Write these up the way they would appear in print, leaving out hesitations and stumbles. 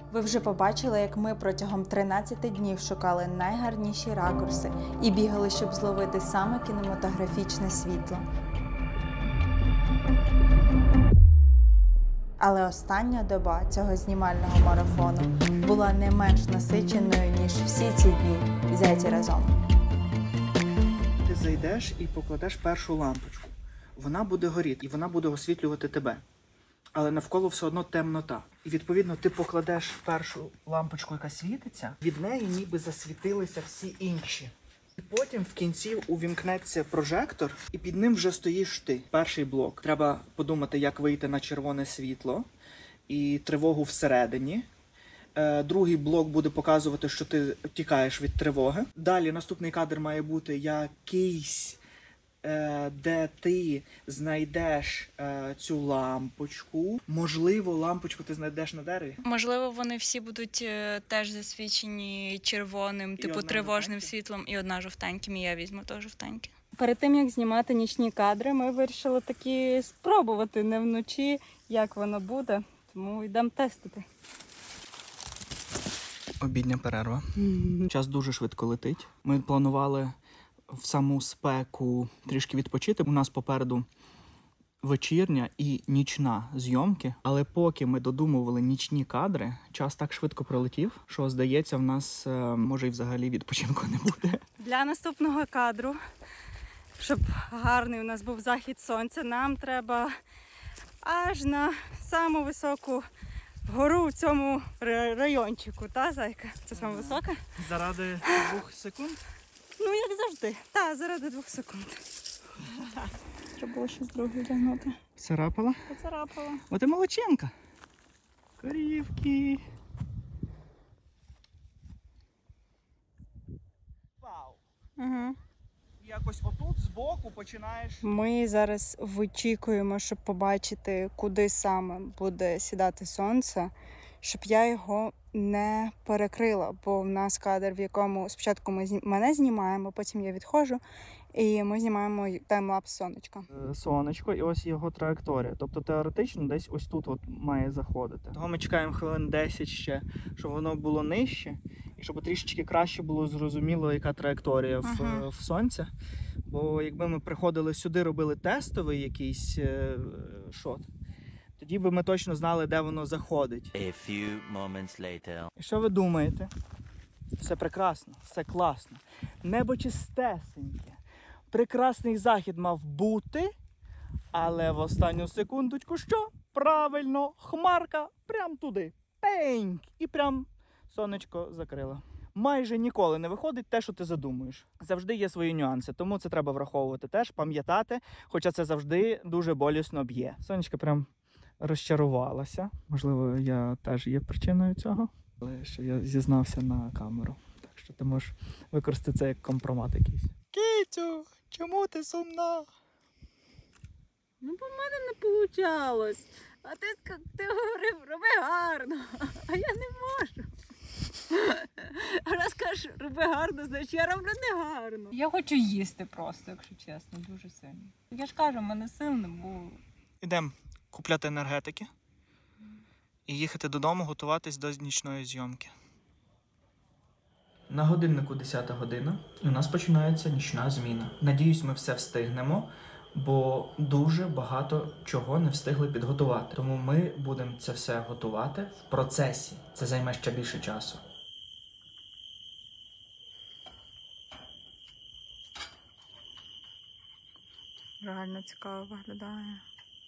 Ви вже побачили, як ми протягом 13 днів шукали найгарніші ракурси і бігали, щоб зловити саме кінематографічне світло. Але остання доба цього знімального марафону була не менш насиченою, ніж всі ці дні взяті разом. Ти зайдеш і покладеш першу лампочку. Вона буде горіти, і вона буде освітлювати тебе. Але навколо все одно темнота. І, відповідно, ти покладеш першу лампочку, яка світиться, від неї ніби засвітилися всі інші. І потім в кінці увімкнеться прожектор, і під ним вже стоїш ти. Перший блок. Треба подумати, як вийти на червоне світло і тривогу всередині. Другий блок буде показувати, що ти тікаєш від тривоги. Далі наступний кадр має бути якийсь, де ти знайдеш цю лампочку. Можливо, лампочку ти знайдеш на дереві. Можливо, вони всі будуть теж засвічені червоним, типу тривожним світлом, і одна жовтеньким, і я візьму теж жовтеньке. Перед тим, як знімати нічні кадри, ми вирішили таки спробувати не вночі, як воно буде. Тому йдемо тестити. Обідня перерва. Час дуже швидко летить. Ми планували в саму спеку трішки відпочити. У нас попереду вечірня і нічна зйомки. Але поки ми додумували нічні кадри, час так швидко пролетів, що, здається, в нас, може, і взагалі відпочинку не буде. Для наступного кадру, щоб гарний у нас був захід сонця, нам треба аж на саму високу гору в цьому райончику, та, зайка? Це саме висока? Заради 2 секунд? Ну, як завжди. Так, заради 2 секунд. Треба було щось друге вдягнути. Царапала? Поцарапала. О, ти молодчинка. Корівки. Вау. Угу. Якось отут збоку починаєш. Ми зараз вичікуємо, щоб побачити, куди саме буде сідати сонце, щоб я його не перекрила, бо в нас кадр, в якому спочатку мене знімаємо, потім я відходжу, і ми знімаємо таймлапс сонечка. Сонечко, і ось його траєкторія. Тобто теоретично десь ось тут от має заходити. Того ми чекаємо хвилин 10 ще, щоб воно було нижче, і щоб трішечки краще було зрозуміло, яка траєкторія в сонця. Бо якби ми приходили сюди, робили тестовий якийсь шот, тоді би ми точно знали, де воно заходить. A few moments later. І що ви думаєте? Все прекрасно, все класно. Небо чистесеньке. Прекрасний захід мав бути, але в останню секундочку що? Правильно, хмарка прям туди. Пеньк! І прям сонечко закрило. Майже ніколи не виходить те, що ти задумуєш. Завжди є свої нюанси, тому це треба враховувати теж, пам'ятати, хоча це завжди дуже болісно б'є. Сонечко прям розчарувалася. Можливо, я теж є причиною цього, але що я зізнався на камеру. Так що ти можеш використати це як компромат якийсь. Кітю, чому ти сумна? Ну, бо в мене не вийшло. А ти говорив, роби гарно, а я не можу. Раз кажеш, роби гарно, значить я роблю не гарно. Я хочу їсти просто, якщо чесно, дуже сильно. Я ж кажу, в мене сил не було. Ідемо купляти енергетики і їхати додому готуватись до нічної зйомки. На годиннику 10 година і у нас починається нічна зміна. Надіюсь, ми все встигнемо, бо дуже багато чого не встигли підготувати. Тому ми будемо це все готувати в процесі. Це займе ще більше часу. Реально цікаво виглядає.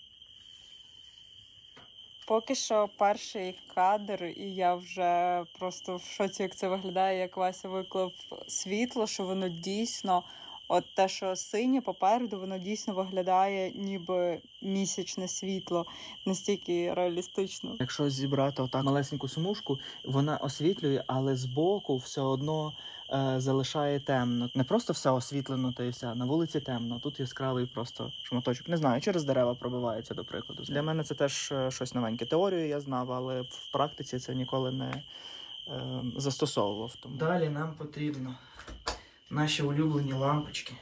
Поки що перший кадр, і я вже просто в шоці, як це виглядає, як Вася виклав світло, що воно дійсно, от те, що синє попереду, воно дійсно виглядає ніби місячне світло, настільки реалістично. Якщо зібрати отак малесеньку смужку, вона освітлює, але збоку все одно залишає темно. Не просто все освітлено та і все, на вулиці темно, тут яскравий просто шматочок. Не знаю, через дерева пробивається, до прикладу. Для мене це теж щось новеньке. Теорію я знав, але в практиці це ніколи не застосовував. Тому. Далі нам потрібно наші улюблені лампочки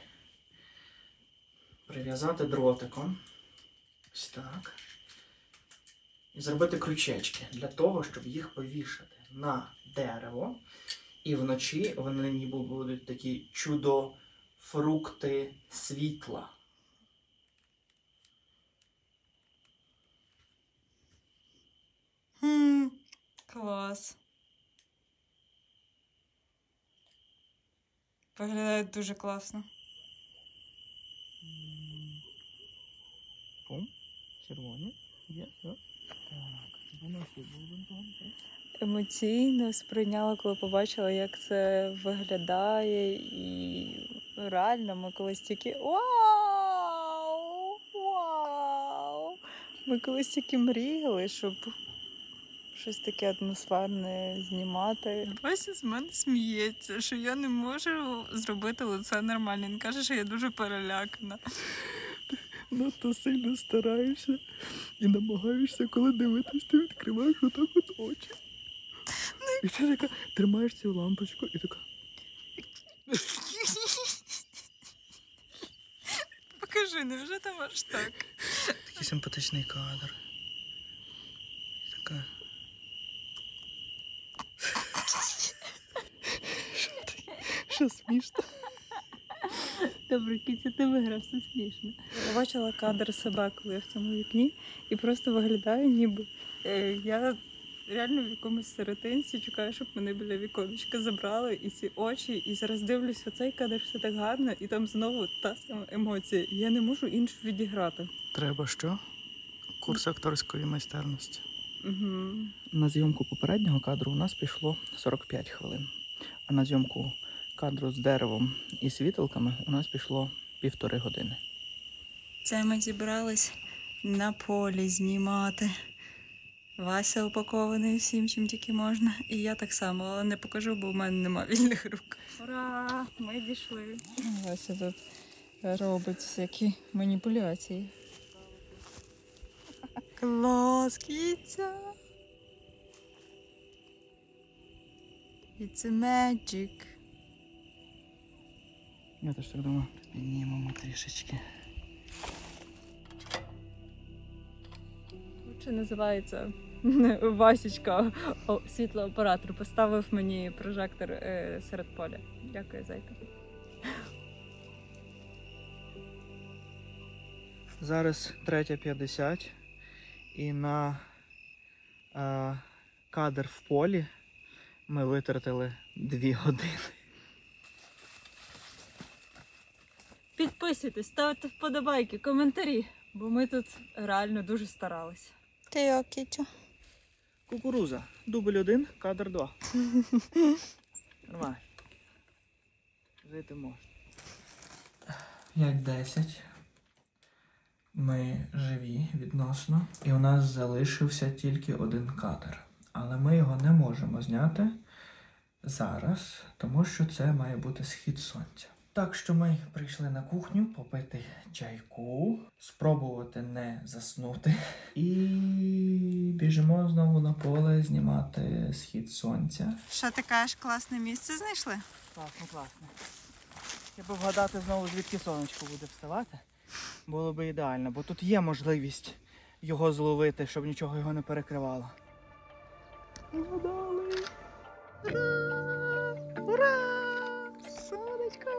прив'язати дротиком. Ось так. і зробити крючечки для того, щоб їх повішати на дерево. І вночі вони ніби будуть такі чудо-фрукти світла. Клас. Виглядає дуже класно. Червоні. Є, так. Емоційно сприйняла, коли побачила, як це виглядає, і реально ми колись тільки вау! Вау! Ми колись тільки мріяли, щоб щось таке атмосферне знімати. Вася з мене сміється, що я не можу зробити лице нормально. Він каже, що я дуже перелякана. Надто сильно стараєшся і намагаєшся, коли дивитись, ти відкриваєш отак от очі. І ти така тримаєш цю лампочку і така. Покажи, невже там аж так? Такий симпатичний кадр. Така. Що смішно? Добре, Кіця, ти виграв, все смішно. Я бачила кадр себе, коли я в цьому вікні, і просто виглядаю, ніби я реально в якомусь серединці чекаю, щоб мене біля віконечка забрали, і ці очі, і зараз дивлюсь оцей кадр, все так гарно, і там знову та сама емоція. І я не можу іншу відіграти. Треба що? Курс акторської майстерності. Угу. На зйомку попереднього кадру у нас пішло 45 хвилин. А на зйомку кадру з деревом і світилками у нас пішло 1,5 години. Це ми зібрались на полі знімати. Вася упакований всім, чим тільки можна. І я так само, але не покажу, бо в мене нема вільних рук. Ура! Ми дійшли. Вася тут робить всякі маніпуляції. Клас, Кіця! It's a magic. Я теж так думаю. Піднімемо трішечки. Це називається Васічка, світлооператор, поставив мені прожектор серед поля. Дякую, зайка. Зараз 3:50 і на кадр в полі ми витратили 2 години. Підписуйтесь, ставте вподобайки, коментарі, бо ми тут реально дуже старалися. Ти як, Кітю? Кукуруза. Дубль 1, кадр 2. Нормально. Жити можна. 5:10. Ми живі відносно. І у нас залишився тільки 1 кадр. Але ми його не можемо зняти зараз, тому що це має бути схід сонця. Так що ми прийшли на кухню попити чайку, спробувати не заснути. І біжимо знову на поле знімати схід сонця. Що ти кажеш, класне місце знайшли? Класно, класно. Треба вгадати знову, звідки сонечко буде вставати. Було би ідеально, бо тут є можливість його зловити, щоб нічого його не перекривало. Вгадали! Ура! Ура! Сонечко!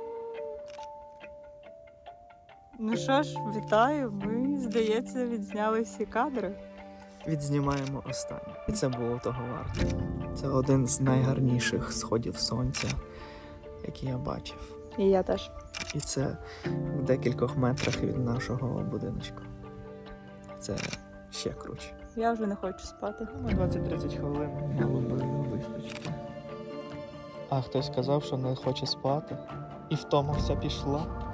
Ну що ж, вітаю. Ми, здається, відзняли всі кадри. Відзнімаємо останнє. І це було того варто. Це один з найгарніших сходів сонця, які я бачив. І я теж. І це в декількох метрах від нашого будиночку. Це ще круче. Я вже не хочу спати. 20-30 хвилин мало би вистачити. А хтось сказав, що не хоче спати. І втома вся пішла.